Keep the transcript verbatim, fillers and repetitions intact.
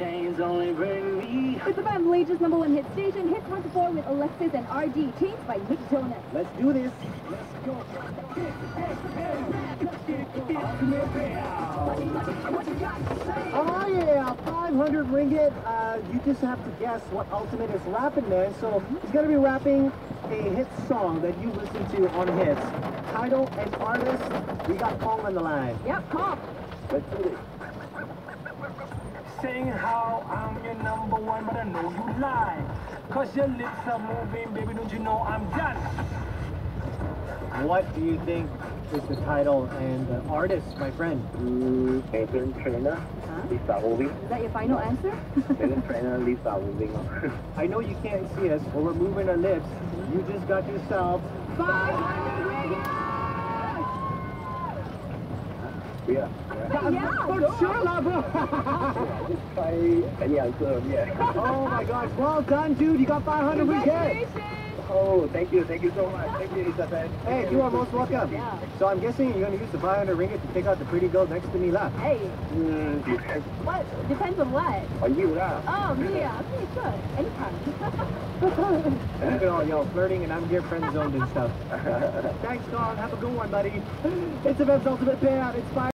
chains only bring me. It's the Bam latest number one hit station, Hit twenty-four with Alexis and R D, Chains by Nick Jonas. Let's do this. Let's go. Oh yeah, five hundred ringgit. Uh, you just have to guess what Ultimate is rapping, man. So he's gonna be rapping a hit song that you listen to on hits. Title and artist. We got Kong on the line. Yep, Kong. Let's do this. Saying how I'm your number one, but I know you lie. Cause your lips are moving, baby, don't you know I'm done? What do you think is the title and the artist, my friend? Mm, Megan Trainer, Huh? Lisa moving. Is that your final answer? Megan Trainer, Lisa moving. I know you can't see us, but we're moving our lips. You just got yourself five hundred ringgit! Yeah. Yeah, for go. sure, lah, bro. Just try any answer, yeah. Oh my gosh, well done, dude. You got five hundred ringgit. Congratulations! Oh, thank you, thank you so much. Thank you, Isabel. Hey, you are most welcome. Yeah. So I'm guessing you're going to use the five hundred ringgit to pick out the pretty girl next to me, lah. Hey, Mm, depends what? Depends on what? on you, lah. Oh, me, yeah. Okay, sure. Anytime. Look at all y'all flirting and I'm here friend zoned and stuff. Thanks, Kong. Have a good one, buddy. It's the Bev's Ultimate Payout. It's five.